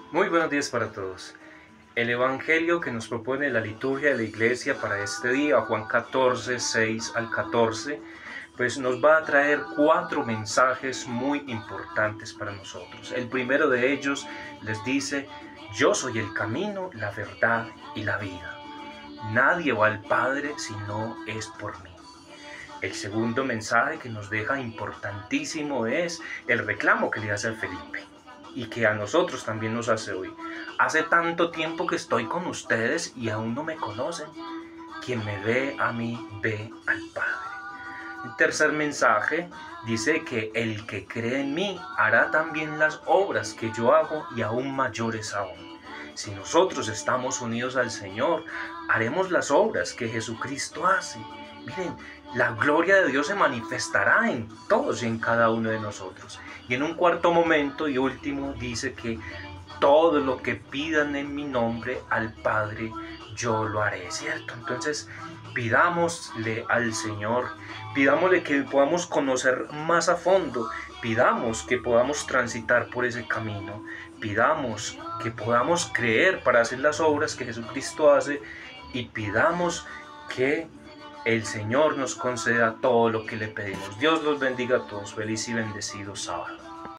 Muy buenos días para todos. El Evangelio que nos propone la liturgia de la Iglesia para este día, Juan 14, 6 al 14, pues nos va a traer 4 mensajes muy importantes para nosotros. El primero de ellos les dice: yo soy el camino, la verdad y la vida. Nadie va al Padre si no es por mí. El segundo mensaje que nos deja importantísimo es el reclamo que le hace a Felipe y que a nosotros también nos hace hoy. Hace tanto tiempo que estoy con ustedes y aún no me conocen. Quien me ve a mí ve al Padre. El tercer mensaje dice que el que cree en mí hará también las obras que yo hago y aún mayores aún. Si nosotros estamos unidos al Señor, haremos las obras que Jesucristo hace. Miren, la gloria de Dios se manifestará en todos y en cada uno de nosotros. Y en un cuarto momento y último dice que todo lo que pidan en mi nombre al Padre, yo lo haré, ¿cierto? Entonces, pidámosle al Señor, pidámosle que podamos conocer más a fondo, pidamos que podamos transitar por ese camino, pidamos que podamos creer para hacer las obras que Jesucristo hace y pidamos que el Señor nos conceda todo lo que le pedimos. Dios los bendiga a todos. Feliz y bendecido sábado.